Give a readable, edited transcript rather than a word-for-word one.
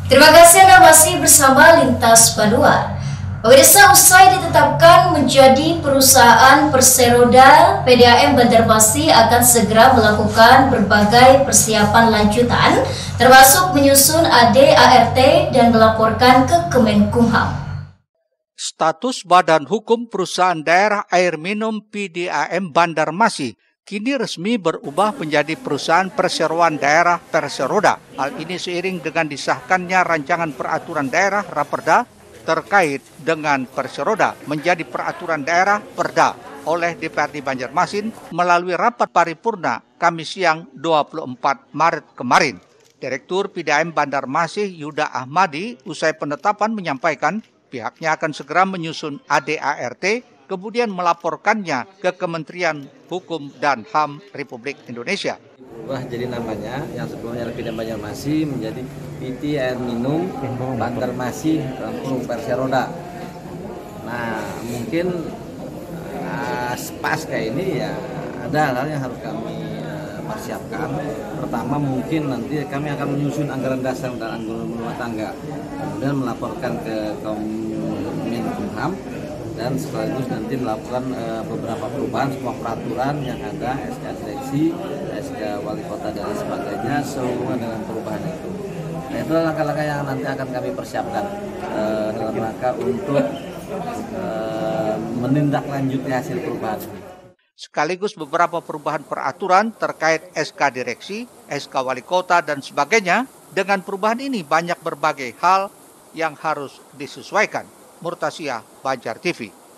Terima kasih Anda masih bersama Lintas Panua. Pemirsa, usai ditetapkan menjadi perusahaan perseroda, PDAM Banjarmasin akan segera melakukan berbagai persiapan lanjutan, termasuk menyusun ADART dan melaporkan ke Kemenkumham. Status Badan Hukum Perusahaan Daerah Air Minum PDAM Banjarmasin kini resmi berubah menjadi Perusahaan Perseroan Daerah Perseroda. Hal ini seiring dengan disahkannya rancangan peraturan daerah Raperda terkait dengan perseroda menjadi peraturan daerah Perda oleh DPRD Banjarmasin melalui rapat paripurna Kamis siang 24 Maret kemarin. Direktur PDAM Banjarmasin Yuda Ahmadi usai penetapan menyampaikan pihaknya akan segera menyusun ADART kemudian melaporkannya ke Kementerian Hukum dan HAM Republik Indonesia. Berubah jadi namanya yang sebelumnya PDAM Banjarmasin menjadi PT Air Minum Banjarmasin langsung Perseroda. Nah, mungkin pas kayak ini ya ada hal yang harus kami persiapkan. Pertama mungkin nanti kami akan menyusun anggaran dasar dan anggaran rumah tangga, kemudian melaporkan ke Kemenkumham dan sekaligus nanti melakukan beberapa perubahan semua peraturan yang ada, SK direksi, SK wali kota dan sebagainya, sehubungan dengan perubahan itu. Nah, itulah langkah-langkah yang nanti akan kami persiapkan dalam rangka untuk menindaklanjuti hasil perubahan ini. Sekaligus beberapa perubahan peraturan terkait SK direksi, SK wali kota dan sebagainya. Dengan perubahan ini banyak berbagai hal yang harus disesuaikan. Murtasiyah, Banjar TV.